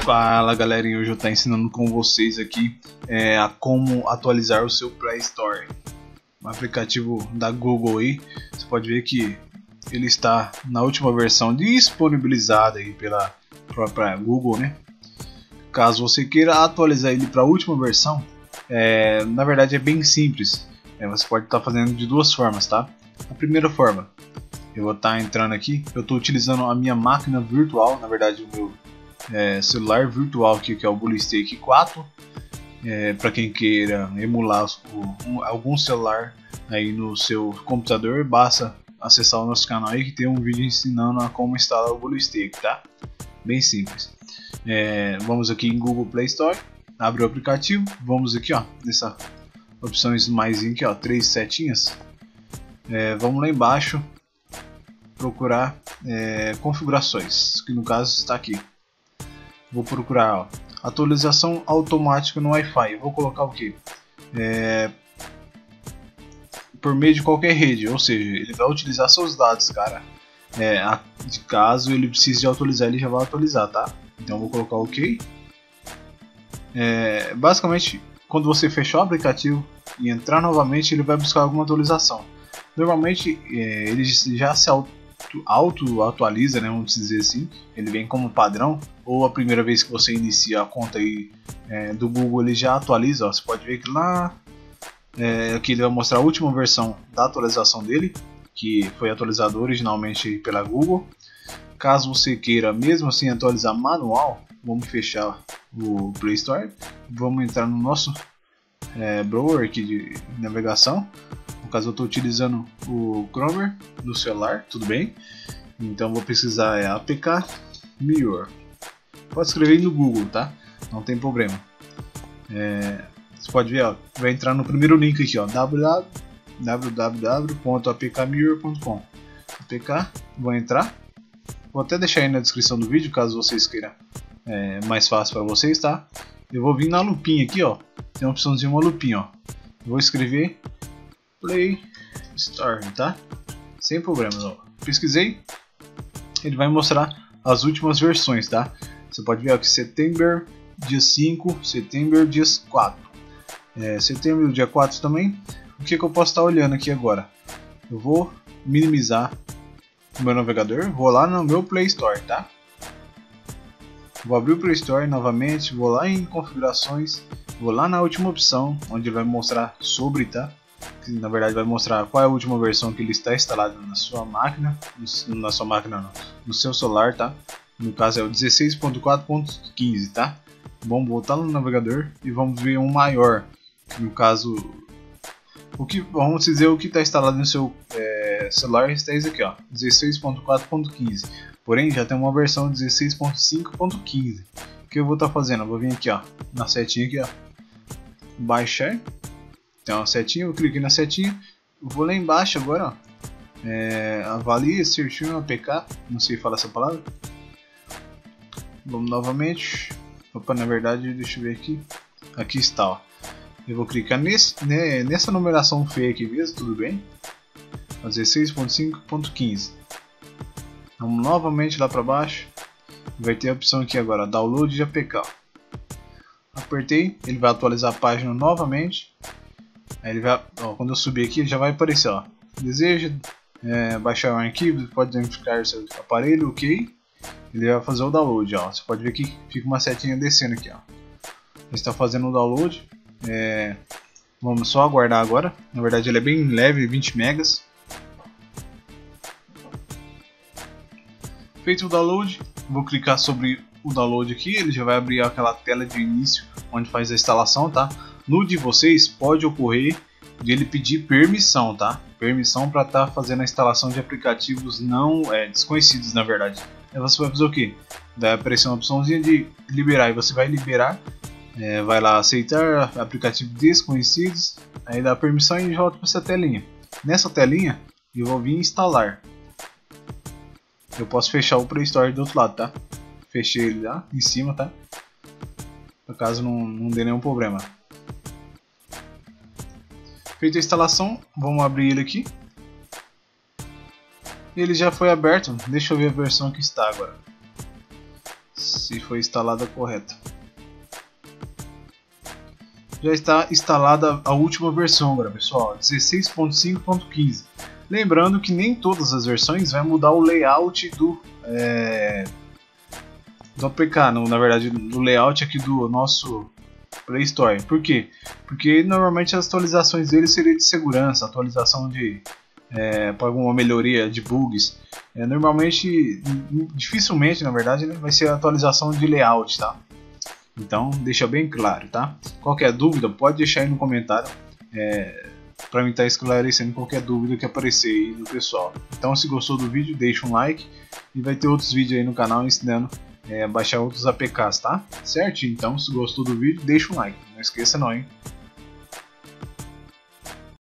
Fala galerinha, hoje eu estou ensinando com vocês aqui a como atualizar o seu Play Store, um aplicativo da Google aí. Você pode ver que ele está na última versão disponibilizada aí pela própria Google, né? Caso você queira atualizar ele para a última versão, na verdade é bem simples. Você pode estar fazendo de duas formas, tá? A primeira forma, eu vou estar entrando aqui, eu estou utilizando a minha máquina virtual, na verdade o meu celular virtual aqui, que é o BlueStacks 4, para quem queira emular algum celular aí no seu computador, basta acessar o nosso canal aí que tem um vídeo ensinando a como instalar o BlueStacks, tá? Bem simples. Vamos aqui em Google Play Store, abre o aplicativo, vamos aqui ó, nessa opção mais aqui ó, 3 setinhas, vamos lá embaixo procurar configurações, que no caso está aqui. Vou procurar ó, atualização automática no Wi-Fi. Eu vou colocar o que? Por meio de qualquer rede, ou seja, ele vai utilizar seus dados, cara. De caso ele precise de atualizar, ele já vai atualizar, tá? Então eu vou colocar OK. Basicamente, quando você fechar o aplicativo e entrar novamente, ele vai buscar alguma atualização. Normalmente ele já se auto-atualiza, né, vamos dizer assim. Ele vem como padrão, ou a primeira vez que você inicia a conta aí, do Google, ele já atualiza. Ó. Você pode ver que lá aqui ele vai mostrar a última versão da atualização dele, que foi atualizado originalmente pela Google. Caso você queira mesmo assim atualizar manual, vamos fechar o Play Store, vamos entrar no nosso browser aqui de navegação. No caso eu estou utilizando o Chrome no celular, tudo bem? Então vou pesquisar APK Mirror. Pode escrever no Google, tá? Não tem problema. Você pode ver, ó, vai entrar no primeiro link aqui, ó, www.apkmirror.com. APK, vou entrar. Vou até deixar aí na descrição do vídeo, caso vocês queiram, mais fácil para vocês, tá? Eu vou vir na lupinha aqui, ó. Tem uma opçãozinha, uma lupinha, ó. Eu vou escrever Play Store, tá? Sem problemas, ó. Pesquisei, ele vai mostrar as últimas versões, tá? Você pode ver aqui setembro dia 5, setembro dia 4, setembro dia 4 também. O que eu posso estar olhando aqui agora? Eu vou minimizar o meu navegador, vou lá no meu Play Store, tá? Vou abrir o Play Store novamente, vou lá em configurações, vou lá na última opção, onde ele vai mostrar sobre, tá? Que na verdade vai mostrar qual é a última versão que ele está instalado na sua máquina, no seu celular, tá? No caso é o 16.4.15, tá? Vamos voltar no navegador e vamos ver um maior, que no caso, vamos dizer o que está instalado no seu celular está isso aqui, ó, 16.4.15. Porém já tem uma versão 16.5.15. O que eu vou estar fazendo? Eu vou vir aqui, ó, na setinha aqui, ó, baixar. Tem uma setinha, eu cliquei na setinha, eu vou lá embaixo agora, ó, avalie certinho APK, não sei falar essa palavra. Vamos novamente. Opa, na verdade, deixa eu ver aqui. Aqui está, ó. Eu vou clicar nessa numeração feia aqui mesmo, tudo bem? 16.5.15. Vamos novamente lá para baixo. Vai ter a opção aqui agora, download de APK. Apertei, ele vai atualizar a página novamente. Aí ele vai, ó, quando eu subir aqui, já vai aparecer, ó. Deseja baixar um arquivo, pode identificar seu aparelho, ok. Ele vai fazer o download, ó. Você pode ver que fica uma setinha descendo aqui, ó. Ele está fazendo o download. Vamos só aguardar agora. Na verdade ele é bem leve, 20 megas. Feito o download, vou clicar sobre o download aqui. Ele já vai abrir aquela tela de início onde faz a instalação, tá? No de vocês pode ocorrer de ele pedir permissão, tá? Permissão para estar fazendo a instalação de aplicativos não desconhecidos, na verdade. Aí você vai fazer o que? Vai aparecer uma opçãozinha de liberar, e você vai liberar, vai lá aceitar aplicativos desconhecidos, aí dá permissão e volta para essa telinha. Nessa telinha eu vou vir instalar. Eu posso fechar o Play Store do outro lado, tá? Fechei ele lá em cima, tá? Por caso não dê nenhum problema. Feita a instalação, vamos abrir ele aqui. Ele já foi aberto, deixa eu ver a versão que está agora. se foi instalada correta. Já está instalada a última versão agora, pessoal, 16.5.15. Lembrando que nem todas as versões vai mudar o layout do APK, na verdade do layout aqui do nosso Play Store. Por quê? Porque normalmente as atualizações dele seria de segurança, atualização de para alguma melhoria de bugs. Normalmente, dificilmente na verdade, né, vai ser a atualização de layout, tá? Então deixa bem claro, tá? Qualquer dúvida pode deixar aí no comentário para mim estar esclarecendo qualquer dúvida que aparecer aí no pessoal. Então se gostou do vídeo, deixa um like e vai ter outros vídeos aí no canal ensinando a baixar outros APKs, tá? Certo? Então se gostou do vídeo, deixa um like. Não esqueça não, hein?